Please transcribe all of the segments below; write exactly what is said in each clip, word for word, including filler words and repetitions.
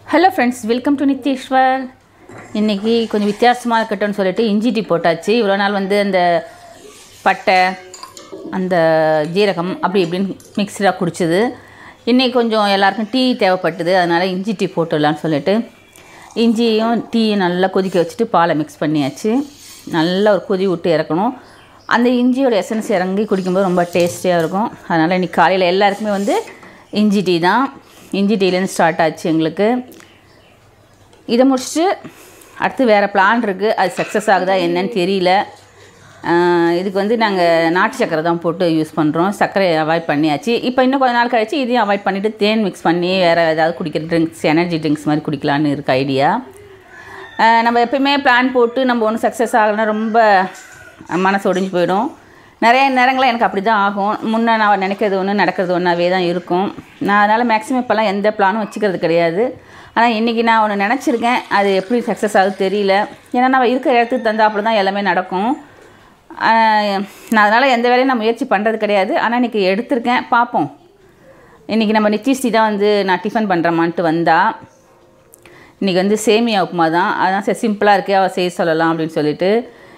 Hello friends, welcome to Nithyeshwar. இன்றைக்கி கொஞ்சம் வித்தியாசமாக இருக்கட்டும்னு சொல்லிட்டு இஞ்சி டீ போட்டாச்சு. இவ்வளோ நாள் வந்து அந்த பட்டை அந்த ஜீரகம் அப்படி இப்படின்னு மிக்சராக குடிச்சது. இன்றைக்கி கொஞ்சம் எல்லாருக்கும் டீ தேவைப்பட்டது, அதனால் இஞ்சி டீ போட்டுடலான்னு சொல்லிட்டு இஞ்சியும் டீயும் நல்லா கொதிக்க வச்சுட்டு பாலை மிக்ஸ் பண்ணியாச்சு. நல்லா ஒரு கொதி விட்டு இறக்கணும். அந்த இஞ்சியோட எசன்ஸ் இறங்கி குடிக்கும்போது ரொம்ப டேஸ்டியாக இருக்கும். அதனால் இன்றைக்கி காலையில் எல்லாருக்குமே வந்து இஞ்சி டீ தான். இஞ்சி டீலேருந்து ஸ்டார்ட் ஆச்சு எங்களுக்கு. இதை முடிச்சுட்டு அடுத்து வேறு பிளான் இருக்குது. அது சக்ஸஸ் ஆகுதா என்னன்னு தெரியல. இதுக்கு வந்து நாங்கள் நாட்டு சக்கரை தான் போட்டு யூஸ் பண்ணுறோம். சர்க்கரையை அவாய்ட் பண்ணியாச்சு. இப்போ இன்னும் கொஞ்சம் நாள் கழிச்சு இதையும் அவாய்ட் பண்ணிவிட்டு தேன் மிக்ஸ் பண்ணி வேறு ஏதாவது குடிக்கிற ட்ரிங்க்ஸ், எனர்ஜி ட்ரிங்க்ஸ் மாதிரி குடிக்கலான்னு இருக்குது ஐடியா. நம்ம எப்பயுமே பிளான் போட்டு நம்ம ஒன்றும் சக்ஸஸ் ஆகலைன்னா ரொம்ப மனசு ஒடிஞ்சு போயிடும். நிறைய நேரங்களில் எனக்கு அப்படி தான் ஆகும். முன்னே நான் நினைக்கிறது ஒன்று நடக்கிறது ஒன்றாவே தான் இருக்கும். நான் அதனால் மேக்ஸிமம் இப்போல்லாம் எந்த பிளானும் வச்சுக்கிறது கிடையாது. ஆனால் இன்றைக்கி நான் ஒன்று நினச்சிருக்கேன், அது எப்படி சக்ஸஸ் ஆகுது தெரியல. ஏன்னா நம்ம இருக்கிற இடத்துக்கு தந்தாப்புல தான் எல்லாமே நடக்கும். நான் அதனால் எந்த வேலையும் நான் முயற்சி பண்ணுறது கிடையாது. ஆனால் இன்றைக்கி எடுத்திருக்கேன், பார்ப்போம். இன்றைக்கி நம்ம நித்யஸ்ரீ தான் வந்து நான் டிஃபன் பண்ணுறமான்ட்டு வந்தால். இன்றைக்கி வந்து சேமியா உப்புமா தான். அதான் சரி சிம்பிளாக இருக்கே, அவள் செய்ய சொல்லலாம் அப்படின்னு சொல்லிட்டு.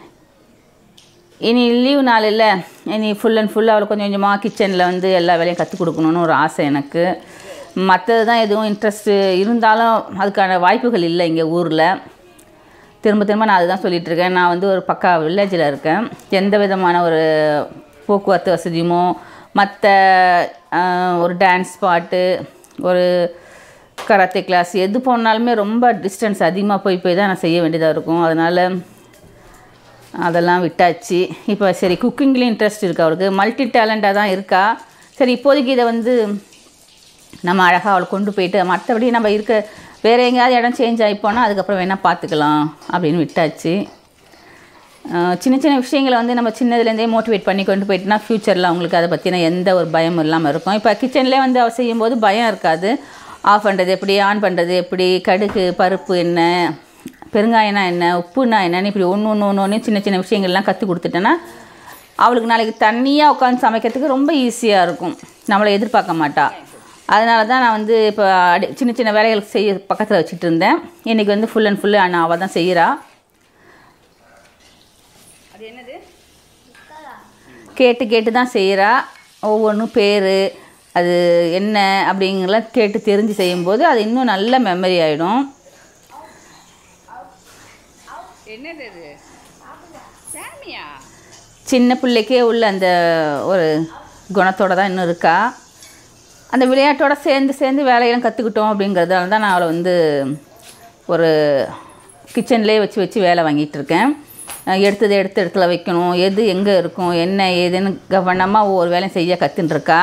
இனி லீவ் நாள் இல்லை, இனி ஃபுல் அண்ட் ஃபுல் அவளுக்கு கொஞ்சம் கொஞ்சமாக கிச்சனில் வந்து எல்லா வேலையும் கற்றுக் கொடுக்கணுன்னு ஒரு ஆசை எனக்கு. மற்றது தான் எதுவும் இன்ட்ரெஸ்ட்டு இருந்தாலும் அதுக்கான வாய்ப்புகள் இல்லை இங்கே ஊரில். திரும்ப திரும்ப நான் அதுதான் சொல்லிகிட்ருக்கேன். நான் வந்து ஒரு பக்கா வில்லேஜில் இருக்கேன். எந்த விதமான ஒரு போக்குவரத்து வசதியுமோ மற்ற ஒரு டான்ஸ் பாட்டு, ஒரு கராத்தே கிளாஸ் எது போனாலுமே ரொம்ப டிஸ்டன்ஸ் அதிகமாக போய் போய் தான் நான் செய்ய வேண்டியதாக இருக்கும். அதனால் அதெல்லாம் விட்டாச்சு. இப்போ சரி குக்கிங்லேயும் இன்ட்ரெஸ்ட் இருக்குது அவளுக்கு. மல்டி டேலண்டாக தான் இருக்கா. சரி இப்போதைக்கு இதை வந்து நம்ம அழகாக அவளை கொண்டு போயிட்டு மற்றபடி நம்ம இருக்க வேறு எங்கேயாவது இடம் சேஞ்ச் ஆகிப்போனால் அதுக்கப்புறம் வேணால் பார்த்துக்கலாம் அப்படின்னு விட்டாச்சு. சின்ன சின்ன விஷயங்களை வந்து நம்ம சின்னதுலேருந்தே மோட்டிவேட் பண்ணி கொண்டு போயிட்டுனா ஃப்யூச்சரில் அவங்களுக்கு அதை பற்றின எந்த ஒரு பயமும் இல்லாமல் இருக்கும். இப்போ கிச்சன்லேயே வந்து அவள் செய்யும்போது பயம் இருக்காது. ஆஃப் பண்ணுறது எப்படி, ஆன் பண்ணுறது எப்படி, கடுகு பருப்பு என்ன, பெருங்காயம்னா என்ன, உப்புனா என்னன்னு இப்படி ஒன்று ஒன்று ஒன்று ஒன்று சின்ன சின்ன விஷயங்கள்லாம் கற்றுக் கொடுத்துட்டேன்னா அவளுக்கு நாளைக்கு தனியாக உட்காந்து சமைக்கிறதுக்கு ரொம்ப ஈஸியாக இருக்கும். நம்மளை எதிர்பார்க்க மாட்டாள். அதனால தான் நான் வந்து இப்போ அடி சின்ன சின்ன வேலைகளுக்கு செய்ய பக்கத்தில் வச்சுட்டு இருந்தேன். இன்றைக்கி வந்து ஃபுல் அண்ட் ஃபுல்லு ஆனால் அவள் தான் செய்கிறா. அது என்னது கேட்டு கேட்டு தான் செய்கிறா. ஒவ்வொன்றும் பேர் அது என்ன அப்படிங்கலாம் கேட்டு தெரிஞ்சு செய்யும்போது அது இன்னும் நல்ல மெமரி ஆகிடும். என்னது அது? சாமியா? சின்ன பிள்ளைக்கே உள்ள அந்த ஒரு குணத்தோடு தான் இன்னும் இருக்கா. அந்த விளையாட்டோடு சேர்ந்து சேர்ந்து வேலையெல்லாம் கற்றுக்கிட்டோம். அப்படிங்கிறதால தான் நான் அவளை வந்து ஒரு கிச்சன்லேயே வச்சு வச்சு வேலை வாங்கிட்டுருக்கேன். எடுத்தது எடுத்த இடத்துல வைக்கணும், எது எங்கே இருக்கும் என்ன ஏதுன்னு கவனமாக ஒவ்வொரு வேலையும் செய்ய கற்றுன்ட்ருக்கா.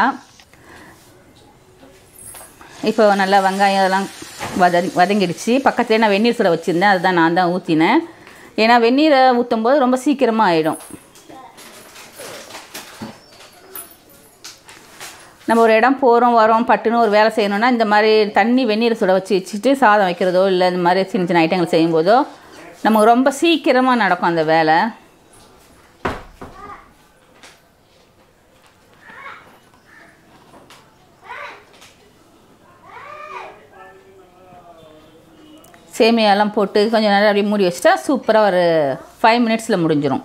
இப்போ நல்லா வெங்காயம் அதெல்லாம் வத வதங்கிடுச்சு. பக்கத்துலேயே நான் வெந்நீர் சுட வச்சுருந்தேன், அதுதான் நான் தான் ஊற்றினேன். ஏன்னா வெந்நீரை ஊற்றும் போது ரொம்ப சீக்கிரமாக ஆகிடும். நம்ம ஒரு இடம் போகிறோம் வரோம் பட்டுன்னு ஒரு வேலை செய்யணுன்னா இந்த மாதிரி தண்ணி வெந்நீரை சுட வச்சு வச்சுட்டு சாதம் வைக்கிறதோ இல்லை இந்த மாதிரி சின்ன சின்ன ஐட்டங்கள் செய்யும்போதோ நமக்கு ரொம்ப சீக்கிரமாக நடக்கும் அந்த வேலை. சேமியாலாம் போட்டு கொஞ்சம் நேரம் அப்படியே மூடி வச்சுட்டா சூப்பராக ஒரு ஃபைவ் மினிட்ஸில் முடிஞ்சிடும்.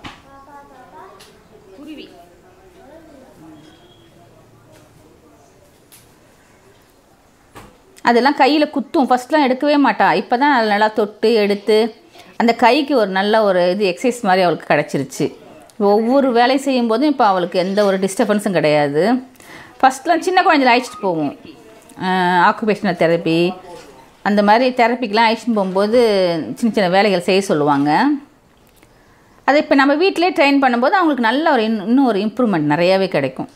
அதெல்லாம் கையில் குத்தும். ஃபஸ்ட்லாம் எடுக்கவே மாட்டா. இப்போ தான் நல்லா தொட்டு எடுத்து அந்த கைக்கு ஒரு நல்ல ஒரு இது எக்ஸசைஸ் மாதிரி அவளுக்கு கிடச்சிருச்சு. ஒவ்வொரு வேலையும் செய்யும்போதும் இப்போ அவளுக்கு எந்த ஒரு டிஸ்டர்பன்ஸும் கிடையாது. ஃபஸ்ட்லாம் சின்ன குழந்தைல அழைச்சிட்டு போவோம் ஆக்குபேஷனல் தெரப்பி அந்த மாதிரி தெரப்பிக்கெலாம் அழைச்சிட்டு போகும்போது சின்ன சின்ன வேலைகள் செய்ய சொல்லுவாங்க. அதை இப்போ நம்ம வீட்டிலே ட்ரெயின் பண்ணும்போது அவங்களுக்கு நல்ல ஒரு இன்னும் ஒரு இம்ப்ரூவ்மெண்ட் நிறையாவே கிடைக்கும்.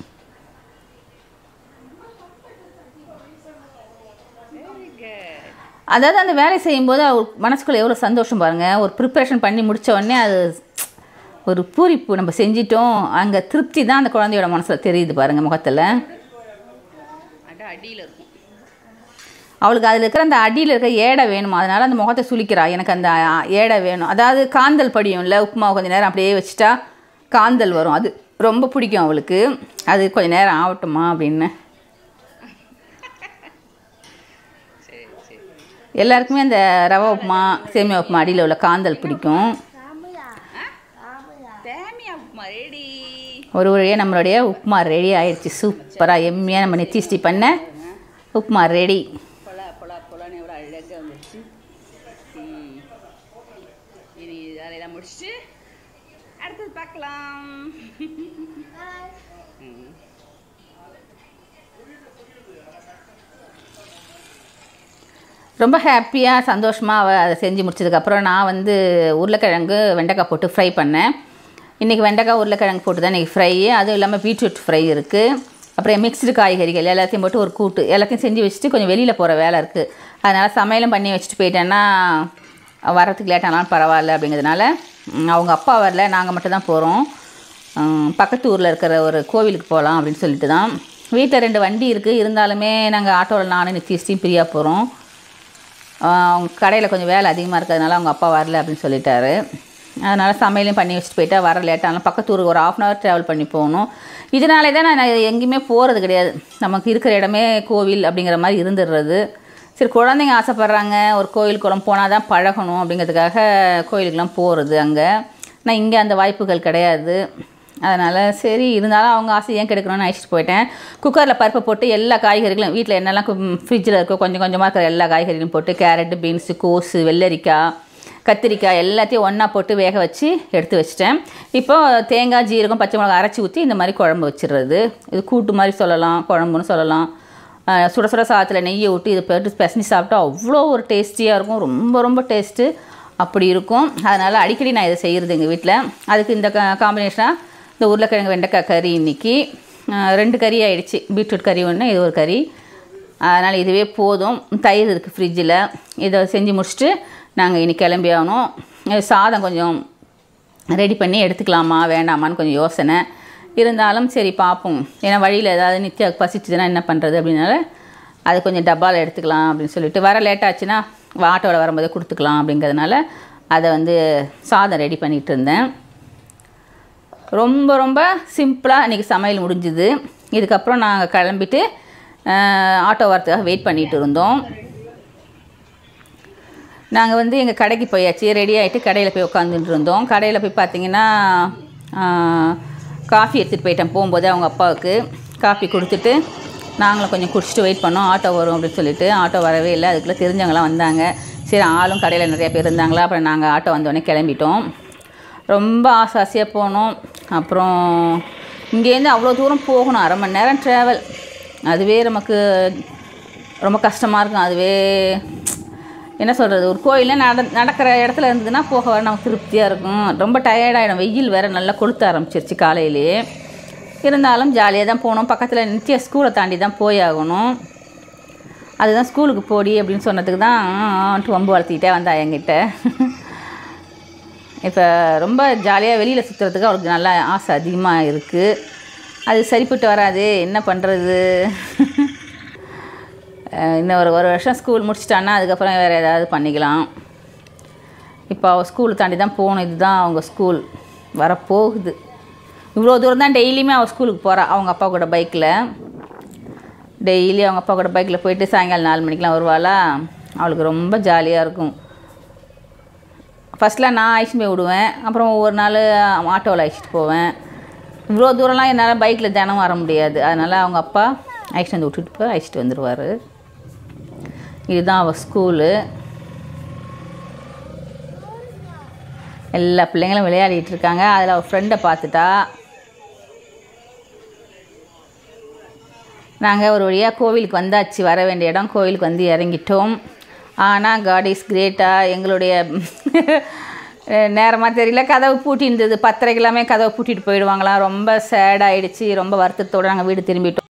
அதாவது அந்த வேலை செய்யும்போது அவர் மனசுக்குள்ளே எவ்வளோ சந்தோஷம் பாருங்கள். ஒரு ப்ரிப்ரேஷன் பண்ணி முடித்த உடனே அது ஒரு பூரிப்பு, நம்ம செஞ்சிட்டோம் அங்கே திருப்தி தான் அந்த குழந்தையோட மனசில் தெரியுது பாருங்கள் முகத்தில். அடியில் இருக்கும் அவளுக்கு அதில் இருக்கிற அந்த அடியில் இருக்கிற ஏடை வேணும். அதனால் அந்த முகத்தை சுளிக்கிறா, எனக்கு அந்த ஏடை வேணும். அதாவது காந்தல் படியும் இல்லை, உப்புமா கொஞ்சம் நேரம் அப்படியே வச்சுட்டா காந்தல் வரும். அது ரொம்ப பிடிக்கும் அவளுக்கு. அது கொஞ்சம் நேரம் ஆகட்டுமா அப்படின்னு. சரி சரி எல்லாருக்குமே அந்த ரவா உப்புமா சேமியா உப்புமா அடியில் உள்ள காந்தல் பிடிக்கும். ஒரு வழியாக நம்மளுடைய உப்புமா ரெடி ஆயிடுச்சு. சூப்பராக எம்மியாக நம்ம நித்திஸ்டி பண்ண உப்புமா ரெடி. வேலையெல்லாம் முடிச்சுட்டு அடுத்தது பார்க்கலாம். ரொம்ப ஹாப்பியாக சந்தோஷமாக அவள் அதை செஞ்சு முடிச்சதுக்கப்புறம் நான் வந்து உருளைக்கிழங்கு வெண்டைக்காய் போட்டு ஃப்ரை பண்ணேன். இன்றைக்கி வெண்டைக்காய் உருளைக்கிழங்கு போட்டு தான் இன்றைக்கி ஃப்ரை. அதுவும் இல்லாமல் பீட்ரூட் ஃப்ரை இருக்குது. அப்புறம் மிக்ஸ்டு காய்கறிகள் எல்லாத்தையும் போட்டு ஒரு கூட்டு எல்லாத்தையும் செஞ்சு வச்சுட்டு கொஞ்சம் வெளியில் போகிற வேலை இருக்குது. அதனால் சமையலும் பண்ணி வச்சுட்டு போயிட்டேன்னா வரத்துக்கு லேட் ஆனாலும் பரவாயில்ல அப்படிங்கிறதுனால அவங்க அப்பா வரல, நாங்கள் மட்டும் தான் போகிறோம். பக்கத்து ஊரில் இருக்கிற ஒரு கோவிலுக்கு போகலாம் அப்படின்னு சொல்லிட்டு தான். வீட்டில் ரெண்டு வண்டி இருக்குது, இருந்தாலுமே நாங்கள் ஆட்டோவில் நானும் நித்திஸ்டியும் பிரியா போகிறோம். அவங்க கடையில் கொஞ்சம் வேலை அதிகமாக இருக்கிறதுனால அவங்க அப்பா வரல அப்படின்னு சொல்லிட்டாரு. அதனால் சமையலையும் பண்ணி வச்சுட்டு போயிட்டா வர லேட்டானாலும் பக்கத்து ஊருக்கு ஒரு ஆஃப் அன் ஹவர் ட்ராவல் பண்ணி போகணும். இதனாலே தான் நான் எங்கேயுமே போகிறது கிடையாது. நமக்கு இருக்கிற இடமே கோவில் அப்படிங்கிற மாதிரி இருந்துடுறது. சரி, குழந்தைங்க ஆசைப்பட்றாங்க ஒரு கோயில் குளம் போனால் தான் பழகணும் அப்படிங்கிறதுக்காக கோயிலுக்கெலாம் போகிறது. அங்கே நான் இங்கே அந்த வாய்ப்புகள் கிடையாது. அதனால் சரி, இருந்தாலும் அவங்க ஆசை ஏன் கெடுக்கணும்னு அழைச்சிட்டு போயிட்டேன். குக்கரில் பருப்பை போட்டு எல்லா காய்கறிகளும் வீட்டில் என்னெல்லாம் ஃப்ரிட்ஜில் இருக்கோ கொஞ்சம் கொஞ்சமாக இருக்கிற எல்லா காய்கறிகளும் போட்டு கேரட்டு, பீன்ஸு, கோஸு, வெள்ளரிக்காய், கத்திரிக்காய் எல்லாத்தையும் ஒன்றா போட்டு வேக வச்சு எடுத்து வச்சிட்டேன். இப்போ தேங்காய், ஜீரகம், பச்சை மிளகாய் அரைச்சி ஊற்றி இந்த மாதிரி குழம்பு வச்சிடுறது. இது கூட்டு மாதிரி சொல்லலாம், குழம்புன்னு சொல்லலாம். சுட சுட சாதத்தில் நெய்யை ஊட்டி இதை போட்டு பிசைஞ்சு சாப்பிட்டா அவ்வளோ ஒரு டேஸ்டியாக இருக்கும். ரொம்ப ரொம்ப டேஸ்ட்டு அப்படி இருக்கும். அதனால் அடிக்கடி நான் இதை செய்கிறது எங்கள் வீட்டில். அதுக்கு இந்த க காம்பினேஷனாக இந்த உருளைக்கிழங்கு வெண்டைக்காய் கறி இன்றைக்கி ரெண்டு கறி ஆகிடுச்சு. பீட்ரூட் கறி ஒன்று, இது ஒரு கறி. அதனால் இதுவே போதும். தயிர் இருக்குது ஃப்ரிட்ஜில். இதை செஞ்சு முடிச்சுட்டு நாங்கள் இன்றைக்கி கிளம்பி ஆகணும். சாதம் கொஞ்சம் ரெடி பண்ணி எடுத்துக்கலாமா வேண்டாமான்னு கொஞ்சம் யோசனை இருந்தாலும் சரி பார்ப்போம். ஏன்னா வழியில் ஏதாவது நித்தியாவுக்கு பசிச்சுதுன்னா என்ன பண்ணுறது அப்படின்னால அது கொஞ்சம் டப்பாவில் எடுத்துக்கலாம் அப்படின்னு சொல்லிட்டு வர லேட்டாச்சுன்னா ஆட்டோவில் வரும்போதே கொடுத்துக்கலாம் அப்படிங்கிறதுனால அதை வந்து சாதம் ரெடி பண்ணிகிட்டு இருந்தேன். ரொம்ப ரொம்ப சிம்பிளாக இன்றைக்கி சமையல் முடிஞ்சுது. இதுக்கப்புறம் நாங்கள் கிளம்பிட்டு ஆட்டோ வரத்துக்காக வெயிட் பண்ணிகிட்டு இருந்தோம். நாங்கள் வந்து எங்கள் கடைக்கு போயாச்சு, ரெடி ஆகிட்டு கடையில் போய் உட்காந்துட்டு இருந்தோம். கடையில் போய் பார்த்திங்கன்னா காஃபி எடுத்துகிட்டு போயிட்டேன். போகும்போது அவங்க அப்பாவுக்கு காஃபி கொடுத்துட்டு நாங்களும் கொஞ்சம் குடிச்சிட்டு வெயிட் பண்ணோம் ஆட்டோ வரும் அப்படின்னு சொல்லிட்டு. ஆட்டோ வரவே இல்லை. அதுக்குள்ளே தெரிஞ்சவங்களாம் வந்தாங்க. சரி, ஆளும் கடையில் நிறையா பேர் இருந்தாங்களா. அப்புறம் நாங்கள் ஆட்டோ வந்தோடனே கிளம்பிட்டோம். ரொம்ப ஆசை ஆசையாக போனோம். அப்புறம் இங்கேருந்து அவ்வளோ தூரம் போகணும், அரை மணி நேரம் ட்ராவல். அதுவே நமக்கு ரொம்ப கஷ்டமாக இருக்கும். அதுவே என்ன சொல்கிறது, ஒரு கோயிலில் நட நடக்கிற இடத்துல இருந்ததுன்னா போக வர நமக்கு திருப்தியாக இருக்கும். ரொம்ப டயர்டாகிடும். வெயில் வேறு நல்லா கொளுத்த ஆரம்பிச்சிருச்சு காலையிலே. இருந்தாலும் ஜாலியாக தான் போனோம். பக்கத்தில் நித்திய ஸ்கூலை தாண்டி தான் போய் ஆகணும். அதுதான் ஸ்கூலுக்கு போடி அப்படின்னு சொன்னதுக்கு தான் வம்பு வளர்த்திக்கிட்டே வந்தா என்கிட்ட. இப்போ ரொம்ப ஜாலியாக வெளியில் சுற்றுறதுக்கு அவளுக்கு நல்லா ஆசை அதிகமாக இருக்குது. அது சரிப்பட்டு வராது, என்ன பண்ணுறது. இன்னும் ஒரு ஒரு வருஷம் ஸ்கூல் முடிச்சிட்டான்னா அதுக்கப்புறம் வேறு ஏதாவது பண்ணிக்கலாம். இப்போ அவள் ஸ்கூலை தாண்டி தான் போகணும். இதுதான் அவங்க ஸ்கூல் வரப்போகுது. இவ்வளோ தூரம் தான் டெய்லியுமே அவள் ஸ்கூலுக்கு போகிறா அவங்க அப்பா கூட பைக்கில். டெய்லி அவங்க அப்பா கூட பைக்கில் போயிட்டு சாயங்காலம் நாலு மணிக்கெலாம் வருவாளா. அவளுக்கு ரொம்ப ஜாலியாக இருக்கும். ஃபஸ்ட்டில் நான் அழைச்சிட்டு போய் விடுவேன், அப்புறம் ஒவ்வொரு நாள் ஆட்டோவில் அழைச்சிட்டு போவேன். இவ்வளோ தூரம்லாம் என்னால் பைக்கில் தினம் வர முடியாது. அதனால் அவங்க அப்பா அழைச்சிட்டு வந்து விட்டுட்டு போய் அழைச்சிட்டு வந்துடுவார். இதுதான் அவள் ஸ்கூலு. எல்லா பிள்ளைங்களும் விளையாடிட்டு இருக்காங்க. அதில் அவள் ஃப்ரெண்டை பார்த்துட்டா. நாங்கள் ஒரு வழியாக கோவிலுக்கு வந்தாச்சு. வர வேண்டிய இடம் கோவிலுக்கு வந்து இறங்கிட்டோம். ஆனால் காட் இஸ் கிரேட்டாக எங்களுடைய நேரமாக தெரியல, கதவு பூட்டி இருந்தது. பத்தரைக்கெல்லாமே கதவை பூட்டிட்டு போயிடுவாங்களாம். ரொம்ப சேடாகிடுச்சு. ரொம்ப வருத்தத்தோடு நாங்கள் வீடு திரும்பிட்டோம்.